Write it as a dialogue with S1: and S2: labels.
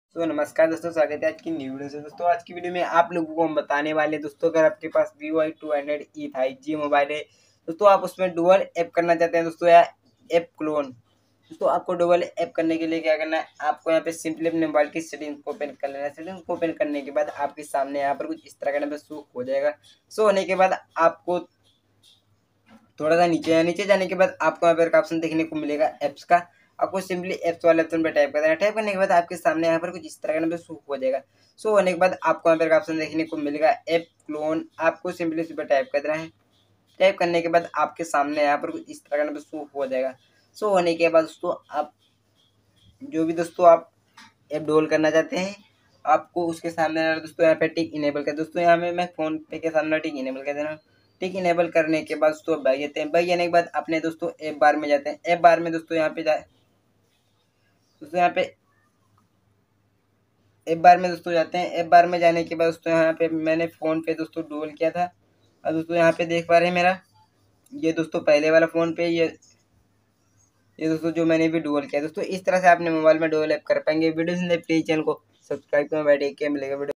S1: तो नमस्कार दोस्तों, स्वागत है आज की न्यू वीडियो से। दोस्तों आज की वीडियो में आप लोगों को हम बताने वाले हैं दोस्तों, अगर आपके पास VY200e 5G मोबाइल है दोस्तों, आप उसमें डुअल ऐप करना चाहते हैं दोस्तों, या ऐप क्लोन। दोस्तों आपको डुअल ऐप करने के लिए क्या करना है, आपको यहाँ पे सिंपली अपने मोबाइल की सेटिंग को ओपन कर लेना है। सेटिंग को ओपन करने के बाद आपके सामने यहाँ पर कुछ इस तरह का शो हो जाएगा। शो होने के बाद आपको थोड़ा सा नीचे जाने के बाद आपको यहाँ पर ऑप्शन देखने को मिलेगा ऐप्स का। आपको सिंपली ऐप्स वाले ऑप्शन पर टाइप कर देना। टाइप करने के बाद आपके सामने यहाँ पर कुछ इस तरह का शो हो जाएगा। शो होने के बाद आपको यहाँ पर ऑप्शन देखने को मिलेगा ऐप क्लोन। आपको सिंपली इस पर टाइप कर देना है। टाइप करने के बाद आपके सामने यहाँ पर कुछ इस तरह का शो हो जाएगा। शो होने के बाद दोस्तों आप जो भी दोस्तों आप ऐप डाउनलोड करना चाहते हैं, आपको उसके सामने दोस्तों यहाँ पे टिक इनेबल कर दोस्तों, यहाँ में मैं फोन पे के सामने टिक इनेबल कर देना। टिक इनेबल करने के बाद दोस्तों बैग जाते हैं। बैग जाने के बाद अपने दोस्तों ऐप बार में जाते हैं। ऐप बार में दोस्तों यहाँ पे जाए दोस्तों यहाँ पे ऐप बार में दोस्तों जाते हैं। ऐप बार में जाने के बाद दोस्तों यहाँ पे मैंने फ़ोन पे दोस्तों डुअल किया था, और दोस्तों यहाँ पे देख पा रहे हैं मेरा ये दोस्तों पहले वाला फ़ोन पे ये दोस्तों जो मैंने भी डुअल किया। दोस्तों इस तरह से आपने मोबाइल में डुअल ऐप कर पाएंगे। वीडियो से प्लीज चैनल को सब्सक्राइब करें। बैठे के मिलेगा वीडियो।